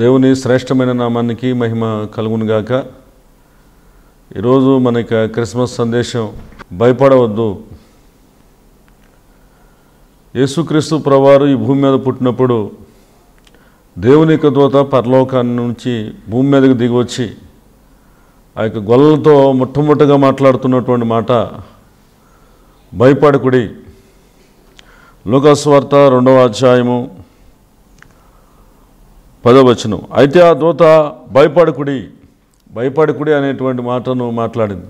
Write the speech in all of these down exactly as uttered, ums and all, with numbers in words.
దేవుని శ్రేష్టమైన నామానికి మహిమ కలుగునుగాక. ఈరోజు మనకి క్రిస్మస్ సందేశం, భయపడవద్దు. యేసుక్రీస్తు ప్రభువారు ఈ భూమి మీద పుట్టినప్పుడు దేవుని యొక్క దూత పరలోకాన్ని నుంచి భూమి మీదకి దిగివచ్చి ఆ యొక్క గొల్లలతో మొట్టమొదటిగా మాట్లాడుతున్నటువంటి మాట భయపడకుడి. లూకాసు వార్త రెండవ అధ్యాయము పదవ వచనం. అయితే ఆ దూత భయపడకుడి భయపడకుడి అనేటువంటి మాటను మాట్లాడింది.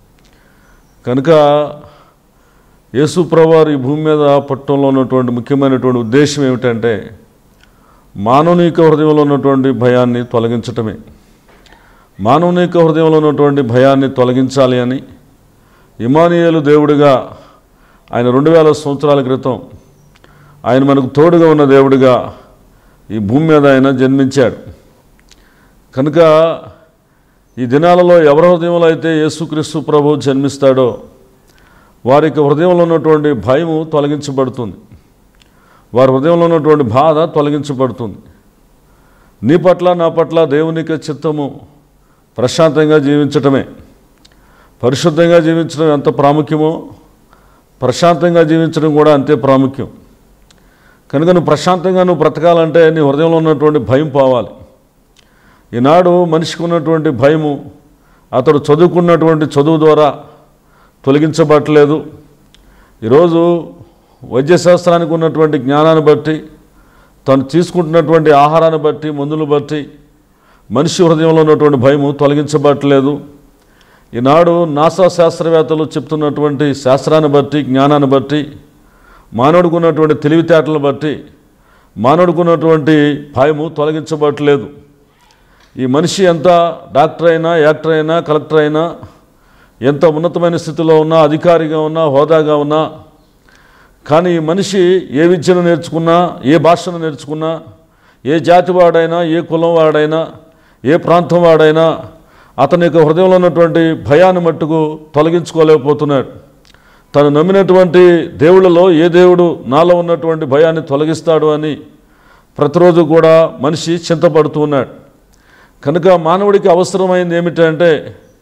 కనుక యేసు ప్రభువారు ఈ భూమి మీద పుట్టడంలో ఉన్నటువంటి ముఖ్యమైనటువంటి ఉద్దేశం ఏమిటంటే మానవుని యొక్క హృదయంలో ఉన్నటువంటి భయాన్ని తొలగించటమే. మానవుని యొక్క హృదయంలో ఉన్నటువంటి భయాన్ని తొలగించాలి అని ఇమ్మానుయేలు దేవుడిగా ఆయన రెండు వేల సంవత్సరాల క్రితం ఆయన మనకు తోడుగా ఉన్న దేవుడిగా ఈ భూమి మీద ఆయన జన్మించాడు. కనుక ఈ దినాలలో ఎవరి హృదయంలో అయితే యేసుక్రీస్తు ప్రభువు జన్మిస్తాడో వారికి హృదయంలో ఉన్నటువంటి భయము తొలగించబడుతుంది, వారి హృదయంలో ఉన్నటువంటి బాధ తొలగించబడుతుంది. నీ పట్ల నా పట్ల దేవునికి చిత్తము ప్రశాంతంగా జీవించటమే. పరిశుద్ధంగా జీవించడం ఎంత ప్రాముఖ్యమో ప్రశాంతంగా జీవించడం కూడా అంతే ప్రాముఖ్యం. కనుక నువ్వు ప్రశాంతంగా నువ్వు బ్రతకాలంటే నీ హృదయంలో ఉన్నటువంటి భయం పోవాలి. ఈనాడు మనిషికి ఉన్నటువంటి భయము అతడు చదువుకున్నటువంటి చదువు ద్వారా తొలగించబట్టలేదు. ఈరోజు వైద్యశాస్త్రానికి ఉన్నటువంటి జ్ఞానాన్ని బట్టి, తను తీసుకుంటున్నటువంటి ఆహారాన్ని బట్టి, మందులు బట్టి మనిషి హృదయంలో ఉన్నటువంటి భయము తొలగించబట్టలేదు. ఈనాడు నాసా శాస్త్రవేత్తలు చెప్తున్నటువంటి శాస్త్రాన్ని బట్టి, జ్ఞానాన్ని బట్టి, మానవుడికి ఉన్నటువంటి తెలివితేటలను బట్టి మానవుడికి ఉన్నటువంటి భయము తొలగించబట్టలేదు. ఈ మనిషి ఎంత డాక్టర్ అయినా, యాక్టర్ అయినా, కలెక్టర్ అయినా, ఎంత ఉన్నతమైన స్థితిలో ఉన్నా, అధికారిగా ఉన్నా, హోదాగా ఉన్నా, కానీ ఈ మనిషి ఏ విద్యను నేర్చుకున్నా, ఏ భాషను నేర్చుకున్నా, ఏ జాతి వాడైనా, ఏ కులం వాడైనా, ఏ ప్రాంతం వాడైనా అతని యొక్క హృదయంలో ఉన్నటువంటి భయాన్ని మట్టుకు తొలగించుకోలేకపోతున్నాడు. తను నమ్మినటువంటి దేవుళ్ళలో ఏ దేవుడు నాలో ఉన్నటువంటి భయాన్ని తొలగిస్తాడు అని ప్రతిరోజు కూడా మనిషి చింతపడుతూ ఉన్నాడు. కనుక మానవుడికి అవసరమైంది ఏమిటంటే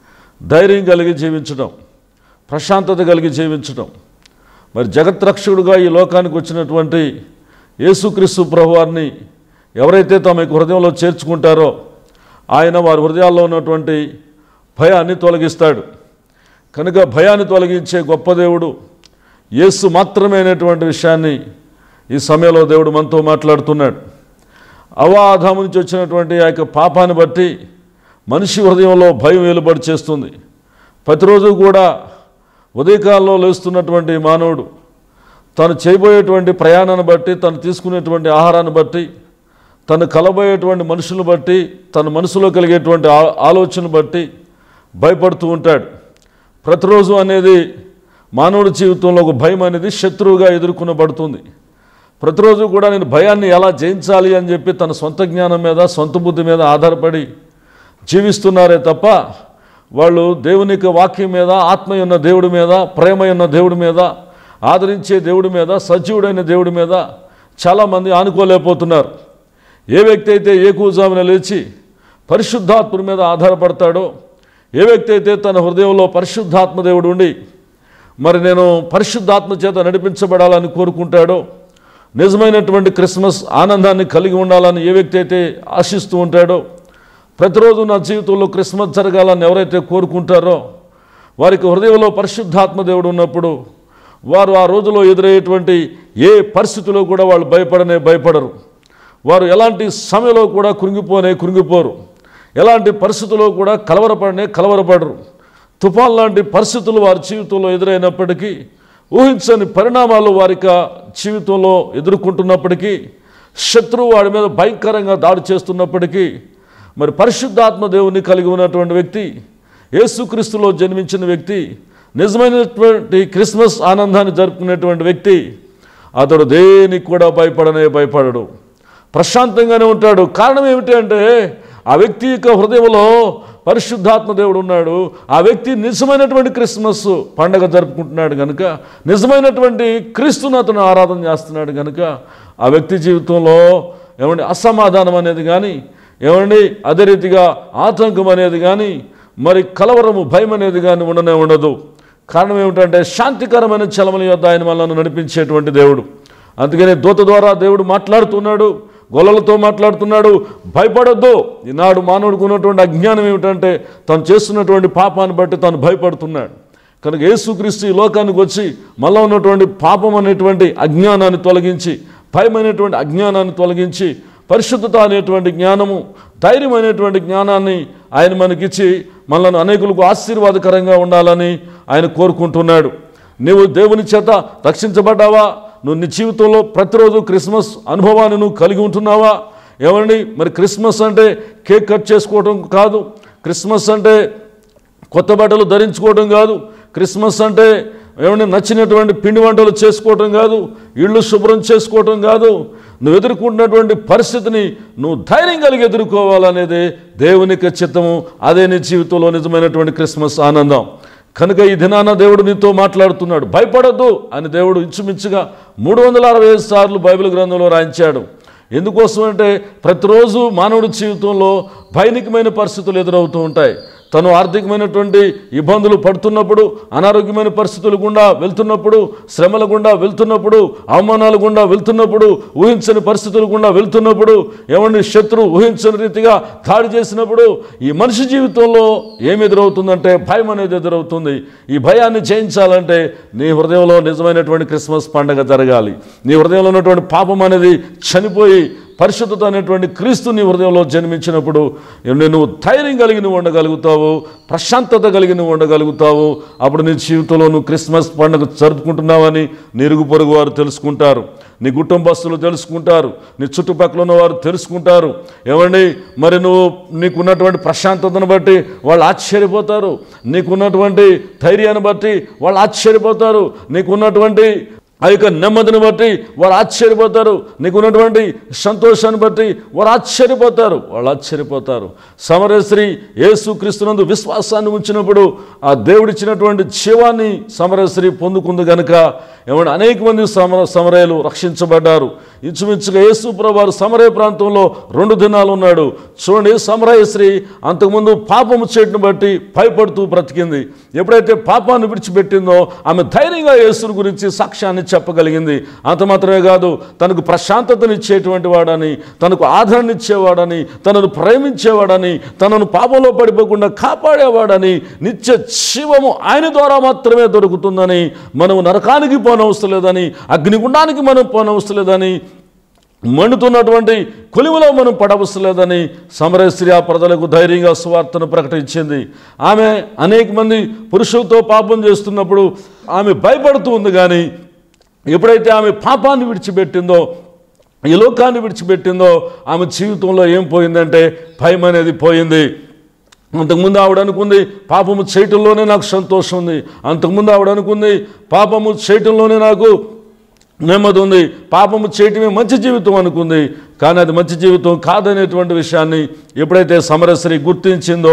ధైర్యం కలిగి జీవించడం, ప్రశాంతత కలిగి జీవించడం. మరి జగత్రక్షకుడుగా ఈ లోకానికి వచ్చినటువంటి యేసుక్రీస్తు ప్రభువారిని ఎవరైతే తమ యొక్క హృదయంలో చేర్చుకుంటారో ఆయన వారి హృదయాల్లో ఉన్నటువంటి భయాన్ని తొలగిస్తాడు. కనుక భయాన్ని తొలగించే గొప్ప దేవుడు యేసు మాత్రమే అనేటువంటి విషయాన్ని ఈ సమయంలో దేవుడు మనతో మాట్లాడుతున్నాడు. అవ్వ ఆదాము నుంచి వచ్చినటువంటి ఆ యొక్క పాపాన్ని బట్టి మనిషి హృదయంలో భయం వెలుబడి చేస్తుంది. ప్రతిరోజు కూడా ఉదయకాలంలో లేస్తున్నటువంటి మానవుడు తను చేయబోయేటువంటి ప్రయాణాన్ని బట్టి, తను తీసుకునేటువంటి ఆహారాన్ని బట్టి, తను కలబోయేటువంటి మనుషులను బట్టి, తన మనసులో కలిగేటువంటి ఆలోచనను బట్టి భయపడుతూ ఉంటాడు. ప్రతిరోజు అనేది మానవుడి జీవితంలో ఒక భయం అనేది శత్రువుగా ఎదుర్కొనబడుతుంది. ప్రతిరోజు కూడా నేను భయాన్ని ఎలా జయించాలి అని చెప్పి తన సొంత జ్ఞానం మీద, సొంత బుద్ధి మీద ఆధారపడి జీవిస్తున్నారే తప్ప వాళ్ళు దేవుని యొక్క వాక్యం మీద, ఆత్మ ఉన్న దేవుడి మీద, ప్రేమ ఉన్న దేవుడి మీద, ఆదరించే దేవుడి మీద, సజీవుడైన దేవుడి మీద చాలామంది ఆనుకోలేకపోతున్నారు. ఏ వ్యక్తి అయితే ఏకూజామున లేచి పరిశుద్ధాత్మ మీద ఆధారపడతాడో, ఏ వ్యక్తి అయితే తన హృదయంలో పరిశుద్ధాత్మ దేవుడు ఉండి మరి నేను పరిశుద్ధాత్మ చేత నడిపించబడాలని కోరుకుంటాడో, నిజమైనటువంటి క్రిస్మస్ ఆనందాన్ని కలిగి ఉండాలని ఏ వ్యక్తి అయితే ఆశిస్తూ ఉంటాడో, ప్రతిరోజు నా జీవితంలో క్రిస్మస్ జరగాలని ఎవరైతే కోరుకుంటారో వారికి హృదయంలో పరిశుద్ధాత్మ దేవుడు ఉన్నప్పుడు వారు ఆ రోజులో ఎదురయ్యేటువంటి ఏ పరిస్థితిలో కూడా వాళ్ళు భయపడనే భయపడరు. వారు ఎలాంటి సమయంలో కూడా కృంగిపోనే కృంగిపోరు. ఎలాంటి పరిస్థితుల్లో కూడా కలవరపడనే కలవరపడరు. తుఫాన్ లాంటి పరిస్థితులు వారి జీవితంలో ఎదురైనప్పటికీ, ఊహించని పరిణామాలు వారి జీవితంలో ఎదుర్కొంటున్నప్పటికీ, శత్రువు వాడి మీద భయంకరంగా దాడి చేస్తున్నప్పటికీ, మరి పరిశుద్ధాత్మ దేవుని కలిగి ఉన్నటువంటి వ్యక్తి, యేసుక్రీస్తులో జన్మించిన వ్యక్తి, నిజమైనటువంటి క్రిస్మస్ ఆనందాన్ని జరుపుకునేటువంటి వ్యక్తి అతడు దేనికి కూడా భయపడనే భయపడడు, ప్రశాంతంగానే ఉంటాడు. కారణం ఏమిటి అంటే ఆ వ్యక్తి యొక్క హృదయంలో పరిశుద్ధాత్మ దేవుడు ఉన్నాడు. ఆ వ్యక్తి నిజమైనటువంటి క్రిస్మస్ పండగ జరుపుకుంటున్నాడు కనుక, నిజమైనటువంటి క్రీస్తును అతను ఆరాధన చేస్తున్నాడు కనుక ఆ వ్యక్తి జీవితంలో ఏమంటే అసమాధానం అనేది కానీ, ఏమండి అదే రీతిగా ఆతంకం అనేది కానీ మరి కలవరము భయం అనేది కానీ ఉండనే ఉండదు. కారణం ఏమిటంటే శాంతికరమైన చలమల యొద్ద ఆయన మనల్ని నడిపించేటువంటి దేవుడు. అందుకని దూత ద్వారా దేవుడు మాట్లాడుతున్నాడు, గొల్లలతో మాట్లాడుతున్నాడు, భయపడొద్దు. ఈనాడు మానవుడికి ఉన్నటువంటి అజ్ఞానం ఏమిటంటే తను చేస్తున్నటువంటి పాపాన్ని బట్టి తాను భయపడుతున్నాడు. కనుక యేసుక్రీస్తు ఈ లోకానికి వచ్చి మళ్ళా ఉన్నటువంటి పాపం అనేటువంటి అజ్ఞానాన్ని తొలగించి, భయమైనటువంటి అజ్ఞానాన్ని తొలగించి, పరిశుద్ధత అనేటువంటి జ్ఞానము, ధైర్యమైనటువంటి జ్ఞానాన్ని ఆయన మనకిచ్చి మనల్ని అనేకులకు ఆశీర్వాదకరంగా ఉండాలని ఆయన కోరుకుంటున్నాడు. నీవు దేవుని చేత రక్షించబడ్డావా? నువ్వు నీ జీవితంలో ప్రతిరోజు క్రిస్మస్ అనుభవాన్ని నువ్వు కలిగి ఉంటున్నావా? ఏమండి మరి క్రిస్మస్ అంటే కేక్ కట్ చేసుకోవడం కాదు, క్రిస్మస్ అంటే కొత్త బట్టలు ధరించుకోవడం కాదు, క్రిస్మస్ అంటే ఏమంటే నచ్చినటువంటి పిండి వంటలు చేసుకోవటం కాదు, ఇళ్ళు శుభ్రం చేసుకోవటం కాదు. నువ్వు ఎదుర్కొంటున్నటువంటి పరిస్థితిని నువ్వు ధైర్యం కలిగి ఎదుర్కోవాలనేదే దేవుని యొక్క చిత్తము. అదే నీ జీవితంలో నిజమైనటువంటి క్రిస్మస్ ఆనందం. కనుక ఈ దినాన దేవుడు నీతో మాట్లాడుతున్నాడు. భయపడొద్దు అని దేవుడు ఇంచుమించుగా మూడు వందల అరవై ఐదు సార్లు బైబిల్ గ్రంథంలో రాయించాడు. ఎందుకోసం అంటే ప్రతిరోజు మానవుడి జీవితంలో భయానకమైన పరిస్థితులు ఎదురవుతూ ఉంటాయి. తను ఆర్థికమైనటువంటి ఇబ్బందులు పడుతున్నప్పుడు, అనారోగ్యమైన పరిస్థితుల గుండా వెళ్తున్నప్పుడు, శ్రమల గుండా వెళ్తున్నప్పుడు, అవమానాల గుండా వెళ్తున్నప్పుడు, ఊహించని పరిస్థితుల గుండా వెళ్తున్నప్పుడు, ఏమండి శత్రువు ఊహించని రీతిగా దాడి చేసినప్పుడు ఈ మనిషి జీవితంలో ఏమి ఎదురవుతుందంటే భయం అనేది ఎదురవుతుంది. ఈ భయాన్ని జయించాలంటే నీ హృదయంలో నిజమైనటువంటి క్రిస్మస్ పండుగ జరగాలి. నీ హృదయంలో ఉన్నటువంటి పాపం అనేది చనిపోయి పరిశుద్ధత అనేటువంటి క్రీస్తు నీ హృదయంలో జన్మించినప్పుడు నువ్వు ధైర్యం కలిగి నువ్వు ఉండగలుగుతావు, ప్రశాంతత కలిగి నువ్వు ఉండగలుగుతావు. అప్పుడు నీ జీవితంలో నువ్వు క్రిస్మస్ పండుగ జరుపుకుంటున్నావని నీ ఇరుగు పొరుగు వారు తెలుసుకుంటారు, నీ కుటుంబస్తులు తెలుసుకుంటారు, నీ చుట్టుపక్కల ఉన్న వారు తెలుసుకుంటారు. ఏమండి మరి నువ్వు నీకున్నటువంటి ప్రశాంతతను బట్టి వాళ్ళు ఆశ్చర్యపోతారు, నీకున్నటువంటి ధైర్యాన్ని బట్టి వాళ్ళు ఆశ్చర్యపోతారు, నీకున్నటువంటి ఆ యొక్క నెమ్మదిని బట్టి వారు ఆశ్చర్యపోతారు, నీకున్నటువంటి సంతోషాన్ని బట్టి వారు ఆశ్చర్యపోతారు వాళ్ళు ఆశ్చర్యపోతారు సమరయ స్త్రీ యేసుక్రీస్తునందు విశ్వాసాన్ని ఉంచినప్పుడు ఆ దేవుడిచ్చినటువంటి జీవాన్ని సమరయ స్త్రీ పొందుకుంది కనుక ఏమంటే అనేక మంది సమర సమరయలు రక్షించబడ్డారు. ఇంచుమించుగా యేసు ప్రభువారు సమరయ ప్రాంతంలో రెండు దినాలు ఉన్నాడు. చూడండి, సమరయ స్త్రీ అంతకుముందు పాపము చేయటం బట్టి భయపడుతూ బ్రతికింది. ఎప్పుడైతే పాపాన్ని విడిచిపెట్టిందో ఆమె ధైర్యంగా యేసుని గురించి సాక్ష్యాన్ని చెప్పగలిగింది. అంత మాత్రమే కాదు, తనకు ప్రశాంతతనిచ్చేటువంటి వాడని, తనకు ఆదరణ ఇచ్చేవాడని, తనను ప్రేమించేవాడని, తనను పాపంలో పడిపోకుండా కాపాడేవాడని, నిత్య జీవము ఆయన ద్వారా మాత్రమే దొరుకుతుందని, మనం నరకానికి పోనవసరం లేదని, అగ్నిగుండానికి మనం పోనవసరం లేదని, మండుతున్నటువంటి కొలిమిలో మనం పడవలసిన లేదని సమరయ స్త్రీ ఆ ప్రజలకు ధైర్యంగా సువార్తను ప్రకటించింది. ఆమె అనేక మంది పురుషులతో పాపం చేస్తున్నప్పుడు ఆమె భయపడుతూ ఉంది. కానీ ఎప్పుడైతే ఆమె పాపాన్ని విడిచిపెట్టిందో, ఈ లోకాన్ని విడిచిపెట్టిందో, ఆమె జీవితంలో ఏం పోయిందంటే భయం అనేది పోయింది. అంతకుముందు ఆవిడ అనుకుంది పాపము చేయటంలోనే నాకు సంతోషం ఉంది, అంతకుముందు ఆవిడ అనుకుంది పాపము చేయటంలోనే నాకు నెమ్మది ఉంది, పాపము చేయటమే మంచి జీవితం అనుకుంది. కానీ అది మంచి జీవితం కాదనేటువంటి విషయాన్ని ఎప్పుడైతే సమరయ స్త్రీ గుర్తించిందో,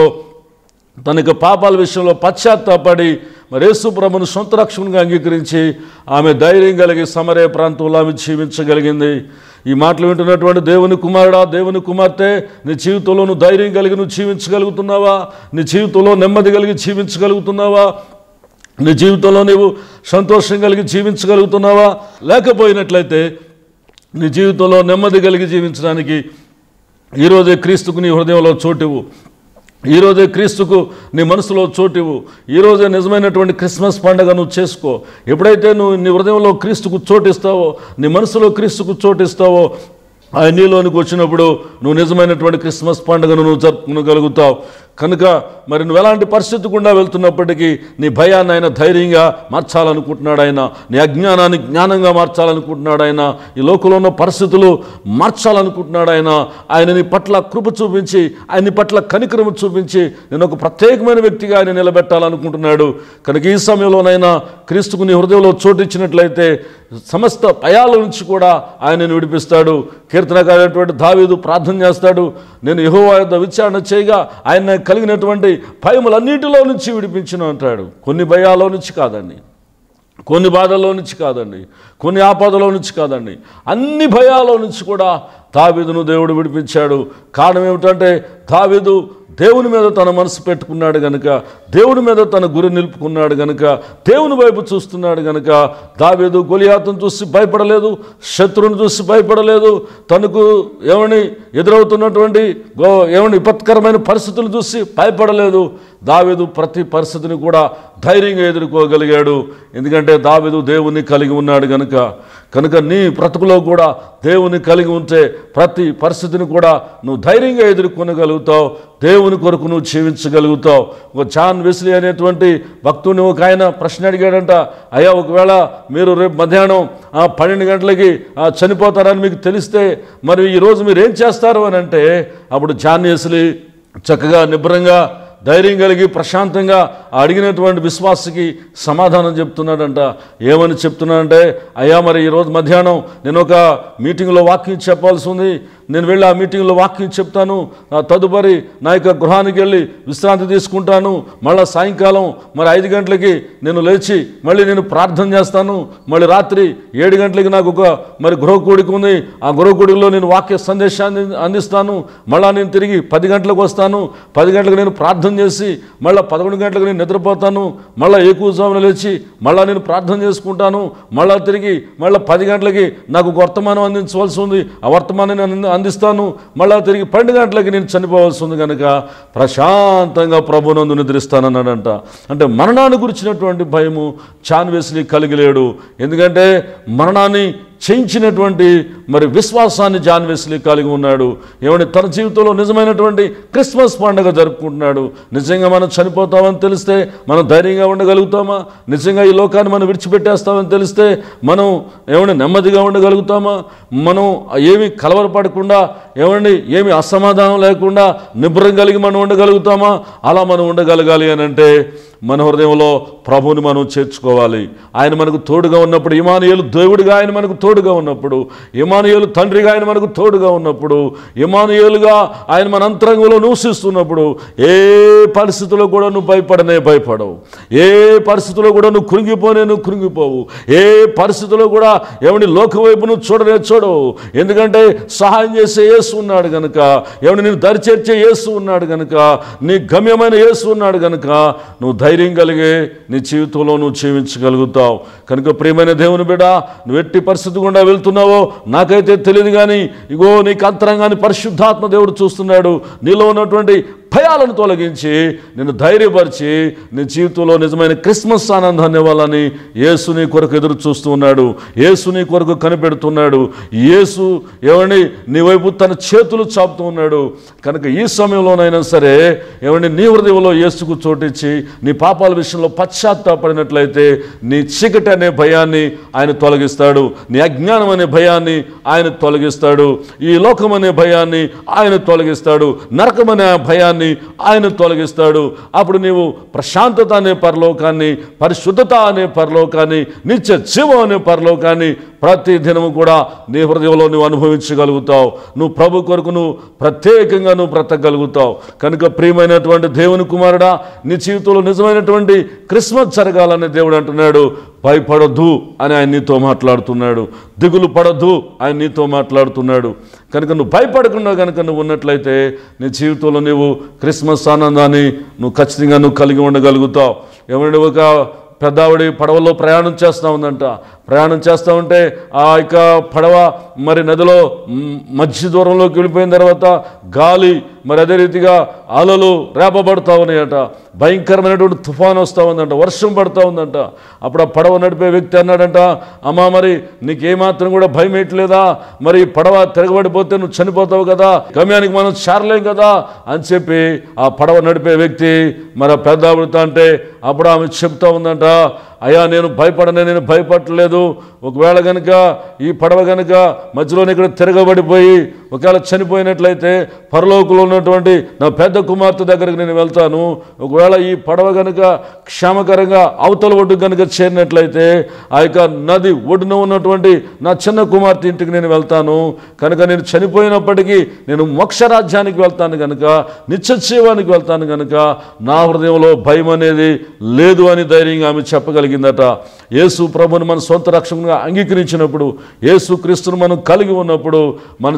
తనకి పాపాల విషయంలో పశ్చాత్తాపడి మరి యేసు ప్రభువును సొంత రక్షకునిగా అంగీకరించి ఆమె ధైర్యం కలిగి సమరయ ప్రాంతంలో ఆమె జీవించగలిగింది. ఈ మాటలు వింటున్నటువంటి దేవుని కుమారుడా, దేవుని కుమార్తె, నీ జీవితంలో నువ్వు ధైర్యం కలిగి నువ్వు జీవించగలుగుతున్నావా? నీ జీవితంలో నెమ్మది కలిగి జీవించగలుగుతున్నావా? నీ జీవితంలో నీవు సంతోషం కలిగి జీవించగలుగుతున్నావా? లేకపోయినట్లయితే నీ జీవితంలో నెమ్మది కలిగి జీవించడానికి ఈరోజే క్రీస్తుకు నీ హృదయంలో చోటివు, ఈరోజే క్రీస్తుకు నీ మనసులో చోటివు, ఈరోజే నిజమైనటువంటి క్రిస్మస్ పండుగ నువ్వు చేసుకో. ఎప్పుడైతే నువ్వు నీ హృదయంలో క్రీస్తుకు చోటిస్తావో, నీ మనసులో క్రీస్తుకు చోటిస్తావో, ఆయన నీలోనికి వచ్చినప్పుడు నువ్వు నిజమైనటువంటి క్రిస్మస్ పండుగను నువ్వు జరుపుకోగలుగుతావు. కనుక మరి నువ్వు ఎలాంటి పరిస్థితి గుండా వెళ్తున్నప్పటికీ నీ భయాన్ని ఆయన ధైర్యంగా మార్చాలనుకుంటున్నాడు. ఆయన నీ అజ్ఞానాన్ని జ్ఞానంగా మార్చాలనుకుంటున్నాడు. ఆయన ఈ లోకంలో ఉన్న పరిస్థితులు మార్చాలనుకుంటున్నాడు. ఆయన ఆయన నీ పట్ల కృప చూపించి, ఆయన నీ పట్ల కనికరము చూపించి నేను ఒక ప్రత్యేకమైన వ్యక్తిగా ఆయన నిలబెట్టాలనుకుంటున్నాడు. కనుక ఈ సమయంలోనైనా క్రీస్తుకు నీ హృదయంలో చోటిచ్చినట్లయితే సమస్త భయాల నుంచి కూడా ఆయనను విడిపిస్తాడు. కీర్తనకారైనటువంటి దావీదు ప్రార్థన చేస్తాడు, నేను యెహోవా యొద్ద విచారణ చేయగా ఆయన కలిగినటువంటి భయములన్నిటిలో నుంచి విడిపించును అంటాడు. కొన్ని భయాల నుంచి కాదండి, కొన్ని బాధల్లో నుంచి కాదండి, కొన్ని ఆపదలో నుంచి కాదండి, అన్ని భయాల నుంచి కూడా దావీదును దేవుడు విడిపించాడు. కారణం ఏమిటంటే దావీదు దేవుని మీద తన మనసు పెట్టుకున్నాడు గనుక, దేవుని మీద తన గురి నిలుపుకున్నాడు గనుక, దేవుని వైపు చూస్తున్నాడు గనుక దావీదు గొలియాతును చూసి భయపడలేదు, శత్రువును చూసి భయపడలేదు, తనకు ఏమని ఎదురవుతున్నటువంటి గో ఏమని విపత్కరమైన పరిస్థితులు చూసి భయపడలేదు. దావీదు ప్రతి పరిస్థితిని కూడా ధైర్యంగా ఎదుర్కోగలిగాడు. ఎందుకంటే దావీదు దేవుని కలిగి ఉన్నాడు గనుక. కనుక నీ బ్రతుకులో కూడా దేవుని కలిగి ఉంటే ప్రతి పరిస్థితిని కూడా నువ్వు ధైర్యంగా ఎదుర్కొనగలుగుతావు, దేవుని కొరకు నువ్వు జీవించగలుగుతావు. ఒక జాన్ వెస్లీ అనేటువంటి భక్తుని ఒక ఆయన ప్రశ్న అడిగాడంట, అయ్యా ఒకవేళ మీరు రేపు మధ్యాహ్నం పన్నెండు గంటలకి చనిపోతారని మీకు తెలిస్తే మరి ఈరోజు మీరు ఏం చేస్తారు అని అంటే, అప్పుడు జాన్ వెస్లీ చక్కగా నిబ్రంగా ధైర్యం కలిగి ప్రశాంతంగా అడిగినటువంటి విశ్వాసకి సమాధానం చెప్తున్నాడంట. ఏమని చెప్తున్నాడంటే, అయ్యా మరి ఈరోజు మధ్యాహ్నం నేను ఒక మీటింగ్లో వాక్యం చెప్పాల్సి ఉంది, నేను వెళ్ళి ఆ మీటింగ్లో వాక్యం చెప్తాను, తదుపరి నా యొక్క గృహానికి వెళ్ళి విశ్రాంతి తీసుకుంటాను, మళ్ళీ సాయంకాలం మరి ఐదు గంటలకి నేను లేచి మళ్ళీ నేను ప్రార్థన చేస్తాను, మళ్ళీ రాత్రి ఏడు గంటలకి నాకు ఒక మరి గృహ కూడిక ఉంది, ఆ గృహ కూడికలో నేను వాక్య సందేశాన్ని అందిస్తాను, మళ్ళీ నేను తిరిగి పది గంటలకు వస్తాను, పది గంటలకు నేను ప్రార్థన చేసి మళ్ళీ పదకొండు గంటలకు నేను నిద్రపోతాను, మళ్ళీ ఏకూజామున లేచి మళ్ళీ నేను ప్రార్థన చేసుకుంటాను, మళ్ళీ తిరిగి మళ్ళీ పది గంటలకి నాకు వర్తమానం అందించవలసి ఉంది, ఆ వర్తమానాన్ని నేను అందిస్తాను, మళ్ళీ తిరిగి పన్నెండు గంటలకి నేను చనిపోవాల్సి ఉంది కనుక ప్రశాంతంగా ప్రభునందు నిద్రిస్తానన్నాడంట. అంటే మరణాన్ని గురించినటువంటి భయము జాన్ వెస్లీ కలిగి లేడు. ఎందుకంటే మరణాన్ని చేయించినటువంటి మరి విశ్వాసాన్ని జాన్ వెస్లీ కలిగి ఉన్నాడు. ఏమంటే తన జీవితంలో నిజమైనటువంటి క్రిస్మస్ పండుగ జరుపుకుంటున్నాడు. నిజంగా మనం చనిపోతామని తెలిస్తే మనం ధైర్యంగా ఉండగలుగుతామా? నిజంగా ఈ లోకాన్ని మనం విడిచిపెట్టేస్తామని తెలిస్తే మనం ఏమంటే నెమ్మదిగా ఉండగలుగుతామా? మనం ఏమి కలవరపడకుండా ఏమండి ఏమి అసమాధానం లేకుండా నిబ్రం కలిగి మనం ఉండగలుగుతామా? అలా మనం ఉండగలగాలి అని అంటే మన హృదయంలో ప్రభువుని మనం చేర్చుకోవాలి. ఆయన మనకు తోడుగా ఉన్నప్పుడు, ఇమానుయేలు దేవుడిగా ఆయన మనకు తోడుగా ఉన్నప్పుడు, ఇమానుయేలు తండ్రిగా ఆయన మనకు తోడుగా ఉన్నప్పుడు, ఇమానుయేలుగా ఆయన మన అంతరంగంలో నివసిస్తున్నప్పుడు ఏ పరిస్థితుల్లో కూడా నువ్వు భయపడనే భయపడవు, ఏ పరిస్థితుల్లో కూడా నువ్వు కృంగిపోనే నువ్వు కృంగిపోవు, ఏ పరిస్థితుల్లో కూడా ఏమని లోక వైపు నువ్వు చూడనే చూడవు. ఎందుకంటే సహాయం చేసే యేసు ఉన్నాడు కనుక, ఏమని నేను దరిచేర్చే యేసు ఉన్నాడు కనుక, నీ గమ్యమైన యేసు ఉన్నాడు కనుక నువ్వు ధైర్యం కలిగే నీ జీవితంలో నువ్వు జీవించగలుగుతావు. కనుక ప్రియమైన దేవుని బిడ్డ, నువ్వు ఎట్టి పరిస్థితి గుండా వెళ్తున్నావో నాకైతే తెలియదు, కానీ ఇగో నీకు అంతరంగాన్ని పరిశుద్ధాత్మ దేవుడు చూస్తున్నాడు. నీలో ఉన్నటువంటి భయాలను తొలగించి నిన్ను ధైర్యపరిచి నీ జీవితంలో నిజమైన క్రిస్మస్ ఆనందాన్ని ఇవ్వాలని యేసు నీ కొరకు ఎదురు చూస్తూ ఉన్నాడు. యేసు నీ కొరకు కనిపెడుతున్నాడు. యేసు ఏమండి నీ వైపు తన చేతులు చాపుతూ ఉన్నాడు. కనుక ఈ సమయంలోనైనా సరే ఏమండి నీ హృదయంలో యేసుకు చోటిచ్చి నీ పాపాల విషయంలో పశ్చాత్తాపడినట్లయితే నీ చీకటి అనే భయాన్ని ఆయన తొలగిస్తాడు, నీ అజ్ఞానం అనే భయాన్ని ఆయన తొలగిస్తాడు, ఈ లోకం అనే భయాన్ని ఆయన తొలగిస్తాడు, నరకం అనే భయాన్ని ఆయన తొలగిస్తాడు. అప్పుడు నీవు ప్రశాంతత అనే పరలోకాన్ని, పరిశుద్ధత అనే పరలోకాన్ని, నిత్య జీవం అనే పరలోకాన్ని ప్రతి దినము కూడా నీ హృదయంలో నువ్వు అనుభవించగలుగుతావు. నువ్వు ప్రభు కొరకు నువ్వు ప్రత్యేకంగా నువ్వు బ్రతకగలుగుతావు. కనుక ప్రియమైనటువంటి దేవుని కుమారుడా, నీ జీవితంలో నిజమైనటువంటి క్రిస్మస్ జరగాలని దేవుడు అంటున్నాడు. భయపడొద్దు అని ఆయన నీతో మాట్లాడుతున్నాడు, దిగులు పడొద్దు ఆయన నీతో మాట్లాడుతున్నాడు. కనుక నువ్వు భయపడకుండా కనుక నువ్వు ఉన్నట్లయితే నీ జీవితంలో నువ్వు క్రిస్మస్ ఆనందాన్ని నువ్వు ఖచ్చితంగా నువ్వు కలిగి ఉండగలుగుతావు. ఏమంటే ఒక పెద్ద ఆవిడ పడవలో ప్రయాణం చేస్తూ ఉందంట. ప్రయాణం చేస్తూ ఉంటే ఆ యొక్క పడవ మరి నదిలో మధ్య దూరంలోకి వెళ్ళిపోయిన తర్వాత గాలి మరి అదే రీతిగా అలలు రేపబడుతూ ఉన్నాయట. భయంకరమైనటువంటి తుఫాను వస్తూ ఉందంట, వర్షం పడుతూ ఉందంట. అప్పుడు ఆ పడవ నడిపే వ్యక్తి అన్నాడంట, అమ్మా మరి నీకేమాత్రం కూడా భయం వేయట్లేదా? మరి పడవ తిరగబడిపోతే నువ్వు చనిపోతావు కదా, గమ్యానికి మనం చేరలేం కదా అని చెప్పి ఆ పడవ నడిపే వ్యక్తి మరి పెద్ద ఆవిడతో అంటే అప్పుడు ఆమె చెప్తా ఉందంట, అయ్యా నేను భయపడనే, నేను భయపడలేదు. ఒకవేళ కనుక ఈ పడవ కనుక మధ్యలోనే ఇక్కడ తిరగబడిపోయి ఒకవేళ చనిపోయినట్లయితే పరలోకంలో ఉన్నటువంటి నా పెద్ద కుమార్తె దగ్గరికి నేను వెళ్తాను. ఒకవేళ ఈ పడవ కనుక క్షేమకరంగా అవతల ఒడ్డు కనుక చేరినట్లయితే ఆ యొక్క నది ఒడ్డున ఉన్నటువంటి నా చిన్న కుమార్తె ఇంటికి నేను వెళ్తాను. కనుక నేను చనిపోయినప్పటికీ నేను మోక్షరాజ్యానికి వెళ్తాను కనుక, నిత్యజీవానికి వెళ్తాను కనుక నా హృదయంలో భయం అనేది లేదు అని ధైర్యంగా ఆమె చెప్పగలిగిందట. యేసు ప్రభుని మన సొంత రక్షకునిగా అంగీకరించినప్పుడు, యేసు క్రీస్తును మనం కలిగి ఉన్నప్పుడు మన జీవితంలో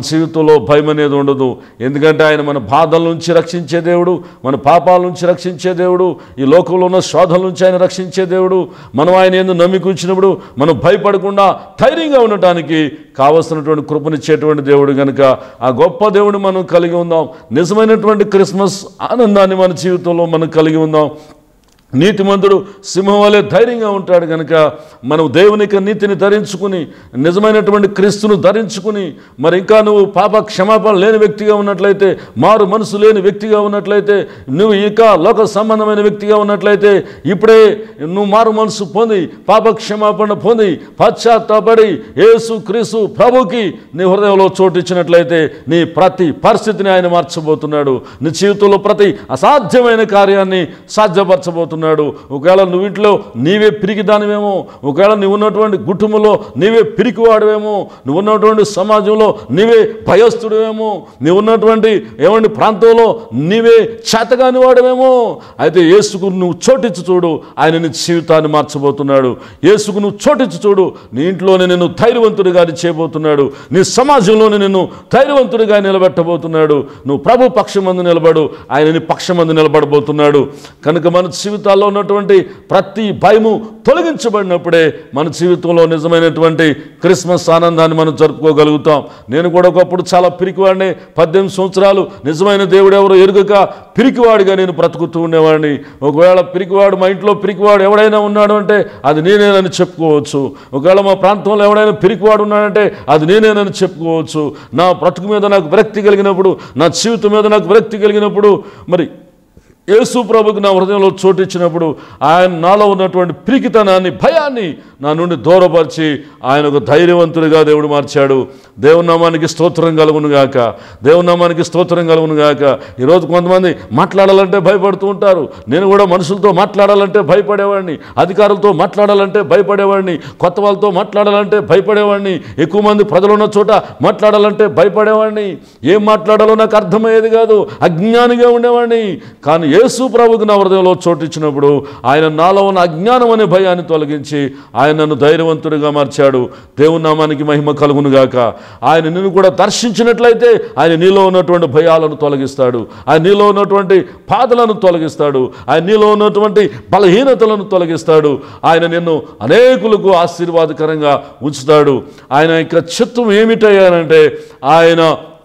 జీవితంలో భయం అనేది ఉండదు. ఎందుకంటే ఆయన మన బాధల నుంచి రక్షించే దేవుడు, మన పాపాల నుంచి రక్షించే దేవుడు, ఈ లోకంలో ఉన్న శోధల నుంచి ఆయన రక్షించే దేవుడు. మనం ఆయన యందు నమ్మిక ఉంచినప్పుడు మనం భయపడకుండా ధైర్యంగా ఉండటానికి కావలసినటువంటి కృపనిచ్చేటువంటి దేవుడు కనుక ఆ గొప్ప దేవుడు మనం కలిగి ఉందాం. నిజమైనటువంటి క్రిస్మస్ ఆనందాన్ని మన జీవితంలో మనం కలిగి ఉందాం. నీతిమంతుడు సింహం వలె ధైర్యంగా ఉంటాడు కనుక మనం దేవునికి నీతిని ధరించుకుని నిజమైనటువంటి క్రీస్తును ధరించుకుని, మరి ఇంకా నువ్వు పాప క్షమాపణ లేని వ్యక్తిగా ఉన్నట్లయితే, మారు మనసు లేని వ్యక్తిగా ఉన్నట్లయితే, నువ్వు ఇంకా లోక సంబంధమైన వ్యక్తిగా ఉన్నట్లయితే ఇప్పుడే నువ్వు మారు మనసు పొంది పాప క్షమాపణ పొంది పశ్చాత్తాపడి యేసు క్రీస్తు ప్రభుకి నీ హృదయంలో చోటు ఇచ్చినట్లయితే నీ ప్రతి పరిస్థితిని ఆయన మార్చబోతున్నాడు. నీ జీవితంలో ప్రతి అసాధ్యమైన కార్యాన్ని సాధ్యపరచబోతున్నాడు. ఒకవేళ నువ్వు ఇంట్లో నీవే పిరికిదానివేమో, ఒకవేళ నువ్వు ఉన్నటువంటి కుటుంబంలో నీవే పిరికివాడువేమో, నువ్వు ఉన్నటువంటి సమాజంలో నీవే భయస్థుడువేమో, నువ్వు ఉన్నటువంటి ఏమండి ప్రాంతంలో నీవే చేతగాని వాడవేమో, అయితే యేసుకు నువ్వు చోటిచ్చి చూడు, ఆయన నీ జీవితాన్ని మార్చబోతున్నాడు. యేసుకు నువ్వు చోటిచ్చి చూడు, నీ ఇంట్లోనే నిన్ను ధైర్యవంతుడిగా చేయబోతున్నాడు. నీ సమాజంలోనే నిన్ను ధైర్యవంతుడిగా నిలబెట్టబోతున్నాడు. నువ్వు ప్రభు పక్షమందు నిలబడు, ఆయన నీ పక్షమందు నిలబడబోతున్నాడు. కనుక మన జీవితాల్లో ఉన్నటువంటి ప్రతి భయము తొలగించబడినప్పుడే మన జీవితంలో నిజమైనటువంటి క్రిస్మస్ ఆనందాన్ని మనం జరుపుకోగలుగుతాం. నేను కూడా ఒకప్పుడు చాలా పిరికివాడిని. పద్దెనిమిది సంవత్సరాలు నిజమైన దేవుడు ఎవరో ఎరుగక పిరికివాడిగా నేను బ్రతుకుతూ ఉండేవాడిని. ఒకవేళ పిరికివాడు మా ఇంట్లో పిరికివాడు ఎవడైనా ఉన్నాడు అంటే అది నేనేనని చెప్పుకోవచ్చు. ఒకవేళ మా ప్రాంతంలో ఎవడైనా పిరికివాడు ఉన్నాడంటే అది నేనేనని చెప్పుకోవచ్చు. నా బ్రతుకు మీద నాకు విరక్తి కలిగినప్పుడు, నా జీవితం మీద నాకు విరక్తి కలిగినప్పుడు, మరి యేసు ప్రభుకి నా హృదయంలో చోటు ఇచ్చినప్పుడు ఆయన నాలో ఉన్నటువంటి పిరికితనాన్ని, భయాన్ని నా నుండి దూరపరిచి ఆయన ఒక ధైర్యవంతుడిగా దేవుడు మార్చాడు. దేవుని నామానికి స్తోత్రం కలుగును గాక, దేవుని నామానికి స్తోత్రం కలుగును గాక. ఈరోజు కొంతమంది మాట్లాడాలంటే భయపడుతూ ఉంటారు. నేను కూడా మనుషులతో మాట్లాడాలంటే భయపడేవాడిని, అధికారులతో మాట్లాడాలంటే భయపడేవాడిని, కొత్త వాళ్ళతో మాట్లాడాలంటే భయపడేవాడిని, ఎక్కువ మంది ప్రజలున్న చోట మాట్లాడాలంటే భయపడేవాడిని. ఏం మాట్లాడాలో నాకు అర్థమయ్యేది కాదు, అజ్ఞానిగా ఉండేవాడిని. కానీ యేసు ప్రభుకు నా హృదయంలో చోటు ఇచ్చినప్పుడు ఆయన నాలో ఉన్న అజ్ఞానం అనే భయాన్ని తొలగించి ఆయన నన్ను ధైర్యవంతుడిగా మార్చాడు. దేవుని నామానికి మహిమ కలుగును గాక. ఆయన నిన్ను కూడా దర్శించినట్లయితే ఆయన నీలో ఉన్నటువంటి భయాలను తొలగిస్తాడు, ఆయన నీలో ఉన్నటువంటి బాధలను తొలగిస్తాడు, ఆయన నీలో ఉన్నటువంటి బలహీనతలను తొలగిస్తాడు. ఆయన నిన్ను అనేకులకు ఆశీర్వాదకరంగా ఉంచుతాడు. ఆయన యొక్క చిత్తం ఏమిటయ్యానంటే ఆయన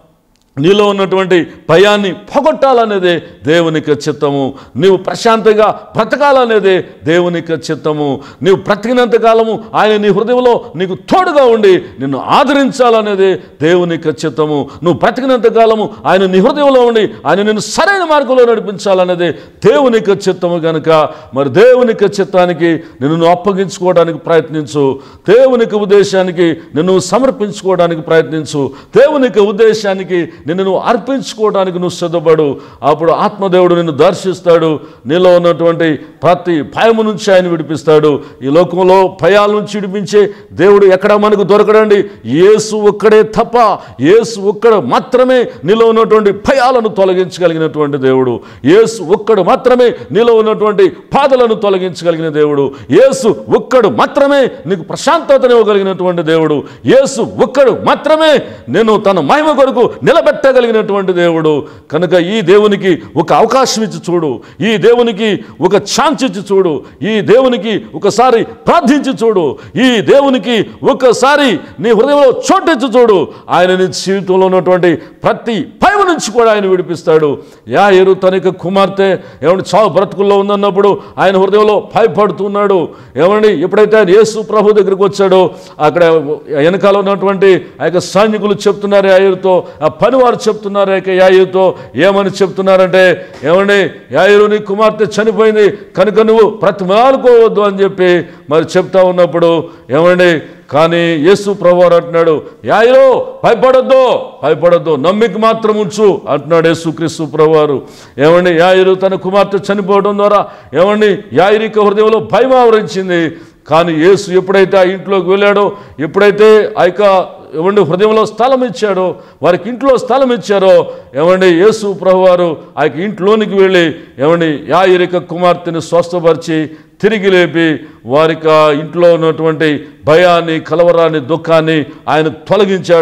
నీలో ఉన్నటువంటి భయాన్ని పోగొట్టాలనేదే దేవునికి చిత్తము. నీవు ప్రశాంతంగా బ్రతకాలనేదే దేవునికి చిత్తము. నీవు బ్రతికినంత కాలము ఆయన నీ హృదయంలో నీకు తోడుగా ఉండి నిన్ను ఆదరించాలనేదే దేవునికి చిత్తము. నువ్వు బ్రతికినంత కాలము ఆయన నీ హృదయంలో ఉండి ఆయన నిన్ను సరైన మార్గంలో నడిపించాలనేదే దేవునికి చిత్తము. కనుక మరి దేవునికి చిత్తానికి నిన్ను అప్పగించుకోవడానికి ప్రయత్నించు. దేవునికి ఉద్దేశానికి నిన్ను సమర్పించుకోవడానికి ప్రయత్నించు. దేవునికి ఉద్దేశానికి నిన్ను నువ్వు అర్పించుకోవడానికి నువ్వు సిద్ధపడు. అప్పుడు ఆత్మదేవుడు నిన్ను దర్శిస్తాడు. నీలో ఉన్నటువంటి ప్రతి భయము నుంచి ఆయన విడిపిస్తాడు. ఈ లోకంలో భయాల నుంచి విడిపించే దేవుడు ఎక్కడ మనకు దొరకడండి. యేసు ఒక్కడే తప్ప, యేసు ఒక్కడు మాత్రమే నీలో ఉన్నటువంటి భయాలను తొలగించగలిగినటువంటి దేవుడు. యేసు ఒక్కడు మాత్రమే నీలో ఉన్నటువంటి బాధలను తొలగించగలిగిన దేవుడు. యేసు ఒక్కడు మాత్రమే నీకు ప్రశాంతతనివ్వగలిగినటువంటి దేవుడు. యేసు ఒక్కడు మాత్రమే నేను తన మహిమ కొరకు నిలబెట్టగలిగినటువంటి దేవుడు. కనుక ఈ దేవునికి ఒక అవకాశం ఇచ్చి చూడు, ఈ దేవునికి ఒక ఛాన్స్ ఇచ్చి చూడు, ఈ దేవునికి ఒకసారి ప్రార్థించి చూడు, ఈ దేవునికి ఒకసారి నీ హృదయంలో చోటిచ్చి చూడు. ఆయన నీ జీవితంలో ఉన్నటువంటి ప్రతి భయం నుంచి కూడా ఆయన విడిపిస్తాడు. యాయేరు తన యొక్క కుమార్తె ఏమంటే చావు బ్రతుకుల్లో ఉందన్నప్పుడు ఆయన హృదయంలో భయపడుతున్నాడు. ఏమండి ఎప్పుడైతే ఆయన యేసు ప్రభు దగ్గరికి వచ్చాడో అక్కడ వెనకాల ఉన్నటువంటి ఆ యొక్క సైనికులు చెప్తున్నారు యాయేరుతో, ఆ పనివారు చెప్తున్నారు యాయేరుతో ఏమని చెప్తున్నారంటే, ఏమండి యాయేరు నీ కుమార్తె చనిపోయింది కనుక నువ్వు ప్రతిమాలుకోవద్దు అని చెప్పి మరి చెప్తా ఉన్నప్పుడు, ఏమండి కానీ యేసు ప్రభువారు అంటున్నాడు, యాయేరు భయపడొద్దు, భయపడొద్దు, నమ్మిక మాత్రం ఉంచు అంటున్నాడు యేసుక్రీస్తు ప్రభువారు. ఏమండి యాయేరు తన కుమార్తె చనిపోవడం ద్వారా ఏమండి యాయేరు హృదయంలో భయం ఆవరించింది. కానీ యేసు ఎప్పుడైతే ఆ ఇంట్లోకి వెళ్ళాడో, ఎప్పుడైతే ఆ యొక్క ఏమండి హృదయంలో స్థలం ఇచ్చాడో, వారికి ఇంట్లో స్థలం ఇచ్చారో, ఏమండి యేసు ప్రభువారు ఆ యొక్క ఇంట్లోనికి వెళ్ళి ఏమండి యాయేరు కుమార్తెను స్వస్థపరిచి తిరిగి లేపి వారికి ఇంట్లో ఉన్నటువంటి భయాన్ని, కలవరాన్ని, దుఃఖాన్ని ఆయన తొలగించాడు.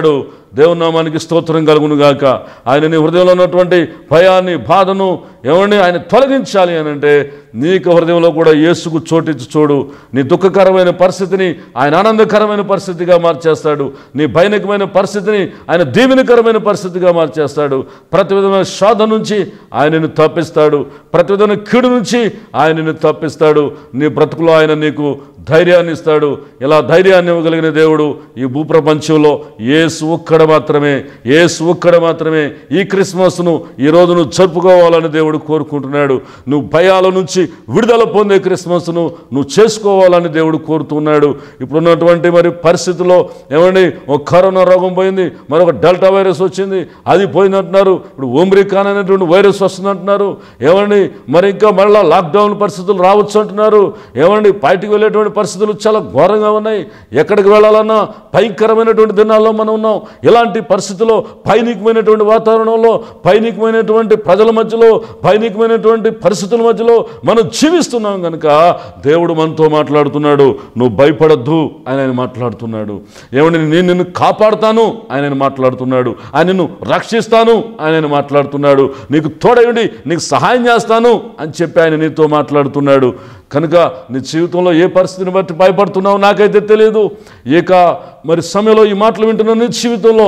దేవుని నామానికి స్తోత్రం కలుగును గాక. ఆయన నీ హృదయంలో ఉన్నటువంటి భయాన్ని, బాధను ఏమండి ఆయన తొలగించాలి అని అంటే నీకు హృదయంలో కూడా యేసుకు చోటిచ్చి చూడు. నీ దుఃఖకరమైన పరిస్థితిని ఆయన ఆనందకరమైన పరిస్థితిగా మార్చేస్తాడు. నీ భయానకమైన పరిస్థితిని ఆయన దీవెనకరమైన పరిస్థితిగా మార్చేస్తాడు. ప్రతి విధమైన శోధ నుంచి ఆయనను తప్పిస్తాడు. ప్రతి విధమైన కీడు నుంచి ఆయనను తప్పిస్తాడు. నీ బ్రతుకులో ఆయన నీకు ధైర్యాన్ని ఇస్తాడు. ఇలా ధైర్యాన్ని ఇవ్వగలిగిన దేవుడు ఈ భూప్రపంచంలో యేసు ఒక్కడ మాత్రమే. యేసు ఒక్కడ మాత్రమే ఈ క్రిస్మస్ను ఈరోజు నువ్వు జరుపుకోవాలని దేవుడు కోరుకుంటున్నాడు. నువ్వు భయాల నుంచి విడుదల పొందే క్రిస్మస్ను నువ్వు చేసుకోవాలని దేవుడు కోరుతున్నాడు. ఇప్పుడున్నటువంటి మరి పరిస్థితుల్లో ఏమండి ఒక కరోనా రోగం పోయింది, మరొక డెల్టా వైరస్ వచ్చింది, అది పోయిందంటున్నారు. ఇప్పుడు ఓమ్రికాన్ అనేటువంటి వైరస్ వస్తుందంటున్నారు. ఏమండి మరి ఇంకా మళ్ళీ లాక్డౌన్ పరిస్థితులు రావచ్చు అంటున్నారు. ఏమండి బయటికి వెళ్ళేటువంటి పరిస్థితులు చాలా ఘోరంగా ఉన్నాయి. ఎక్కడికి వెళ్ళాలన్నా భయంకరమైనటువంటి దినాల్లో మనం ఉన్నాం. ఇలాంటి పరిస్థితుల్లో భైనికమైనటువంటి వాతావరణంలో, భైనికమైనటువంటి ప్రజల మధ్యలో, భైనికమైనటువంటి పరిస్థితుల మధ్యలో మనం జీవిస్తున్నాం కనుక దేవుడు మనతో మాట్లాడుతున్నాడు. నువ్వు భయపడద్దు ఆయన మాట్లాడుతున్నాడు. ఏమండి నేను నిన్ను కాపాడుతాను ఆయన మాట్లాడుతున్నాడు. ఆయన నిన్ను రక్షిస్తాను ఆయన మాట్లాడుతున్నాడు. నీకు తోడయుండి నీకు సహాయం చేస్తాను అని చెప్పి ఆయన నీతో మాట్లాడుతున్నాడు. కనుక నీ జీవితంలో ఏ పరిస్థితిని బట్టి భయపడుతున్నావు నాకైతే తెలియదు. ఏక మరి సమయంలో ఈ మాటలు వింటున్న నీ జీవితంలో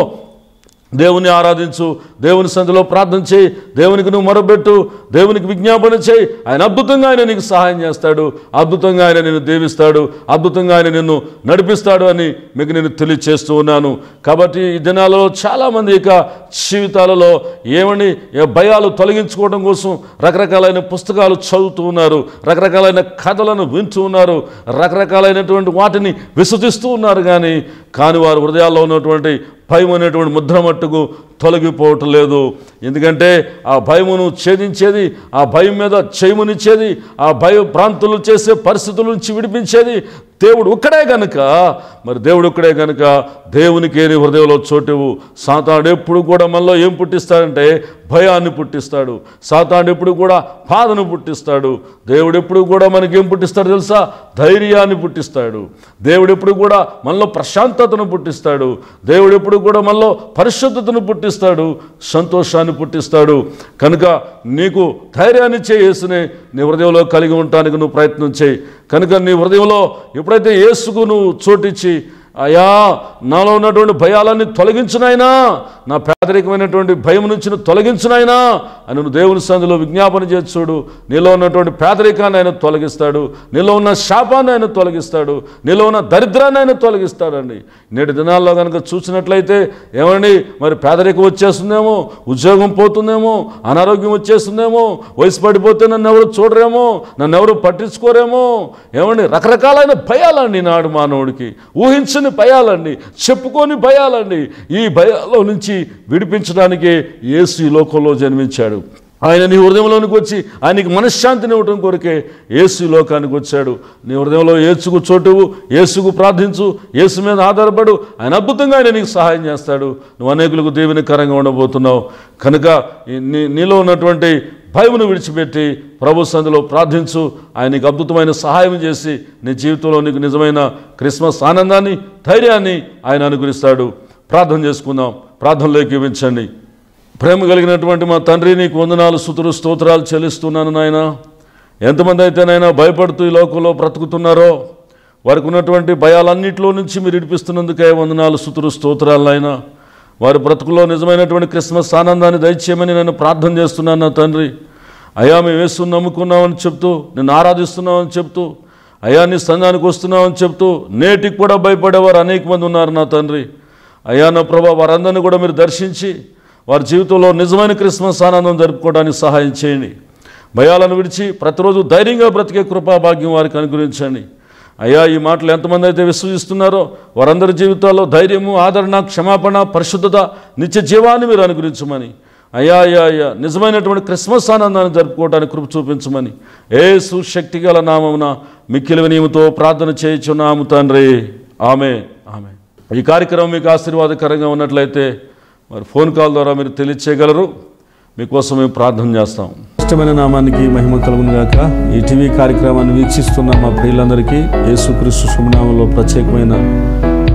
దేవుని ఆరాధించు, దేవుని సన్నిధిలో ప్రార్థన చేయి, దేవునికి నువ్వు మొరబెట్టు, దేవునికి విజ్ఞాపన చేయి. ఆయన అద్భుతంగా ఆయన నీకు సహాయం చేస్తాడు, అద్భుతంగా ఆయన నిన్ను దీవిస్తాడు, అద్భుతంగా ఆయన నిన్ను నడిపిస్తాడు అని మీకు నేను తెలియచేస్తూ ఉన్నాను. కాబట్టి ఈ దినాలలో చాలామంది ఇక జీవితాలలో ఏమని భయాలు తొలగించుకోవడం కోసం రకరకాలైన పుస్తకాలు చదువుతూ ఉన్నారు, రకరకాలైన కథలను వింటూ ఉన్నారు, రకరకాలైనటువంటి వాటిని విశ్వసిస్తూ ఉన్నారు. కానీ కానీ వారి హృదయాల్లో ఉన్నటువంటి భయం అనేటువంటి ముద్ర మట్టుకు తొలగిపోవటం లేదు. ఎందుకంటే ఆ భయమును ఛేదించేది, ఆ భయం మీద చేయమునిచ్చేది, ఆ భయ భ్రాంతులు చేసే పరిస్థితుల నుంచి విడిపించేది దేవుడు ఒక్కడే కనుక, మరి దేవుడు ఒక్కడే కనుక దేవునికి ఏని హృదయంలో చోటువు. సాతాను ఎప్పుడు కూడా మనలో ఏం పుట్టిస్తాడంటే భయాన్ని పుట్టిస్తాడు. సాతాను ఎప్పుడు కూడా బాధను పుట్టిస్తాడు. దేవుడు ఎప్పుడు కూడా మనకి ఏం పుట్టిస్తాడు తెలుసా? ధైర్యాన్ని పుట్టిస్తాడు. దేవుడు ఎప్పుడు కూడా మనలో ప్రశాంతతను పుట్టిస్తాడు. దేవుడు ఎప్పుడు కూడా మనలో పరిశుద్ధతను పుట్టిస్తాడు, సంతోషాన్ని పుట్టిస్తాడు. కనుక నీకు ధైర్యాన్ని చేయేసునే నీ హృదయంలో కలిగి ఉండటానికి నువ్వు ప్రయత్నం చేయి. కనుక నీ హృదయంలో ఎప్పుడైతే యేసుకు నువ్వు చోటిచ్చి అయ్యా నాలో ఉన్నటువంటి భయాలన్నీ తొలగించునైనా, నా పేదరికమైనటువంటి భయం నుంచి తొలగించునైనా అని నువ్వు దేవుని సన్నిధిలో విజ్ఞాపన చేసి చూడు. నీలో ఉన్నటువంటి పేదరికాన్ని ఆయన తొలగిస్తాడు, నీలో ఉన్న శాపాన్ని ఆయన తొలగిస్తాడు, నీలో ఉన్న దరిద్రాన్ని ఆయన తొలగిస్తాడండి. నేటి దినాల్లో కనుక చూసినట్లయితే ఏమండి మరి పేదరికం వచ్చేస్తుందేమో, ఉద్యోగం పోతుందేమో, అనారోగ్యం వచ్చేస్తుందేమో, వయసు పడిపోతే నన్ను ఎవరు చూడరేమో, నన్ను ఎవరు పట్టించుకోరేమో, ఏమండి రకరకాలైన భయాలండి నాడు మానవుడికి. ఊహించని భయాలండి, చెప్పుకొని భయాలండి. ఈ భయాల నుంచి విడిపించడానికి యేసు ఈ లోకంలో జన్మించాడు. ఆయన నీ హృదయంలోనికి వచ్చి ఆయనకి మనశ్శాంతిని ఇవ్వటం కొరకే యేసు ఈ లోకానికి వచ్చాడు. నీ హృదయంలో యేసుకు చోటువు, యేసుకు ప్రార్థించు, యేసు మీద ఆధారపడు. ఆయన అద్భుతంగా ఆయన నీకు సహాయం చేస్తాడు. నువ్వు అనేకులకు దీవెనకరంగా ఉండబోతున్నావు. కనుక నీ నీలో ఉన్నటువంటి భయమును విడిచిపెట్టి ప్రభు సన్నిధిలో ప్రార్థించు. ఆయనకి అద్భుతమైన సహాయం చేసి నీ జీవితంలో నీకు నిజమైన క్రిస్మస్ ఆనందాన్ని, ధైర్యాన్ని ఆయన అనుగ్రహిస్తాడు. ప్రార్థన చేసుకుందాం. ప్రార్థనలోకి ఇవ్వించండి. ప్రేమ కలిగినటువంటి మా తండ్రి, నీకు వందనాలు, స్తుతులు, స్తోత్రాలు చెల్లిస్తున్నాను నాయన. ఎంతమంది అయితే నాయన భయపడుతూ ఈ లోకంలో బ్రతుకుతున్నారో వారికి ఉన్నటువంటి భయాలన్నింటిలో నుంచి మీరు విడిపిస్తున్నందుకే వందనాలు, స్తుతులు, స్తోత్రాలు నాయన. వారి బ్రతుకులో నిజమైనటువంటి క్రిస్మస్ ఆనందాన్ని దయచేయమని నేను ప్రార్థన చేస్తున్నాను నా తండ్రి. అయ్యా మేము యేసుని నమ్ముకున్నామని చెప్తూ, నిన్ను ఆరాధిస్తున్నామని చెప్తూ, అయ్యా నీ సంఘానికి వస్తున్నామని చెప్తూ నేటికి కూడా భయపడేవారు అనేక మంది ఉన్నారు నా తండ్రి. అయ్యా నా ప్రభా, వారందరినీ కూడా మీరు దర్శించి వారి జీవితంలో నిజమైన క్రిస్మస్ ఆనందం జరుపుకోవడానికి సహాయం చేయండి. భయాలను విడిచి ప్రతిరోజు ధైర్యంగా బ్రతికే కృపాభాగ్యం వారికి అనుగ్రహించండి. అయ్యా ఈ మాటలు ఎంతమంది అయితే విశ్వసిస్తున్నారో వారందరి జీవితాల్లో ధైర్యము, ఆదరణ, క్షమాపణ, పరిశుద్ధత, నిత్య జీవాన్ని మీరు అనుగ్రహించమని, అయ్యా అయ్యా అయ్యా నిజమైనటువంటి క్రిస్మస్ ఆనందాన్ని జరుపుకోవడానికి కృప చూపించమని యేసు శక్తి గల నామమున మిక్కిలి వినయముతో ప్రార్థన చేయుచున్నాము తండ్రి. ఆమె ఆమె ఈ కార్యక్రమం మీకు ఆశీర్వాదకరంగా ఉన్నట్లయితే మరి ఫోన్ కాల్ ద్వారా మీరు తెలియచేయగలరు. మీకోసం మేము ప్రార్థన చేస్తాం. ఇష్టమైన నామానికి మహిమ కలుగును గాక. ఈ టీవీ కార్యక్రమాన్ని వీక్షిస్తున్న మా ప్రియులందరికీ యేసుక్రీస్తు శుభనామంలో ప్రత్యేకమైన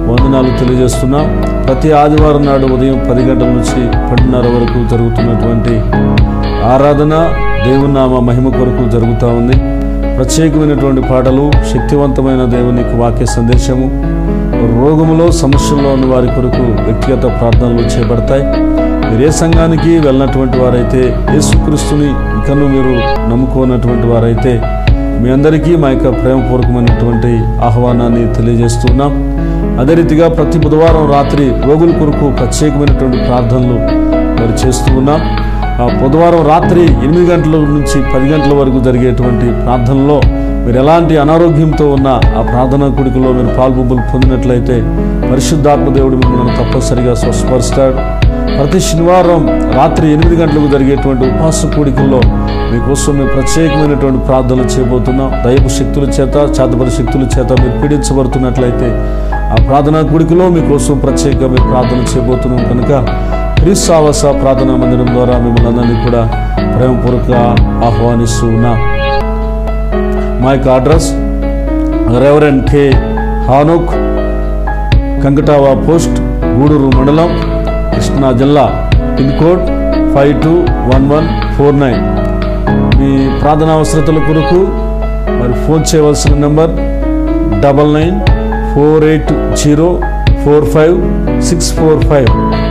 వందనాలు తెలియజేస్తున్నాం. ప్రతి ఆదివారం నాడు ఉదయం పది గంటల నుంచి పన్నెండున్నర వరకు జరుగుతున్నటువంటి ఆరాధన దేవుని నామ మహిమ కొరకు జరుగుతూ ఉంది. ప్రత్యేకమైనటువంటి పాటలు, శక్తివంతమైన దేవుని వాక్య సందేశము, రోగములో సమస్యల్లో ఉన్న వారి కొరకు వ్యక్తిగత ప్రార్థనలు చేపడతాయి. మీరు ఏ సంఘానికి వెళ్ళినటువంటి వారైతే, యేసుక్రీస్తుని ఇంకనూ మీరు నమ్ముకోనటువంటి వారైతే మీ అందరికీ మా యొక్క ప్రేమపూర్వకమైనటువంటి ఆహ్వానాన్ని తెలియజేస్తున్నాం. అదే రీతిగా ప్రతి బుధవారం రాత్రి రోగుల కొరకు ప్రత్యేకమైనటువంటి ప్రార్థనలు మరి చేస్తూ ఉన్నాం. ఆ బుధవారం రాత్రి ఎనిమిది గంటల నుంచి పది గంటల వరకు జరిగేటువంటి ప్రార్థనలో మీరు ఎలాంటి అనారోగ్యంతో ఉన్న ఆ ప్రార్థనా కూడికలో మీరు పాల్పొంపులు పొందినట్లయితే పరిశుద్ధాత్మ దేవుడు మిమ్మల్ని తప్పనిసరిగా స్వస్థపరుస్తాడు. ప్రతి శనివారం రాత్రి ఎనిమిది గంటలకు జరిగేటువంటి ఉపవాస కూడికల్లో మీకోసం మేము ప్రత్యేకమైనటువంటి ప్రార్థనలు చేయబోతున్నాం. దైవ శక్తుల చేత, చేతబడి శక్తుల చేత మీరు పీడించబడుతున్నట్లయితే ఆ ప్రార్థనా కూడికలో మీకోసం ప్రత్యేకంగా మీరు ప్రార్థన చేయబోతున్నాం. కనుక క్రీస్తు ఆవాస ప్రార్థనా మందిరం ద్వారా మిమ్మల్ని అందరినీ కూడా ప్రేమపూర్వక ఆహ్వానిస్తూ ఉన్నాం. మా యొక్క address reverend K Hanok, Kankatava post, Gudur మండలం, కృష్ణా జిల్లా, pin code five two one one four nine. మీ ప్రార్థనా అవసరతల కొరకు మరి ఫోన్ చేయవలసిన number double nine four eight zero four five six four five.